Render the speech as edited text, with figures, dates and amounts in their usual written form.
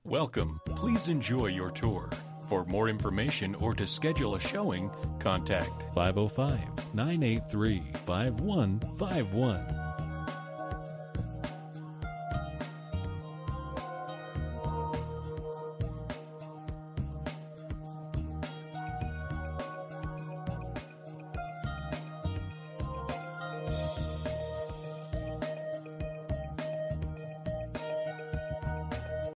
Welcome. Please enjoy your tour. For more information or to schedule a showing, contact 505 983 5151.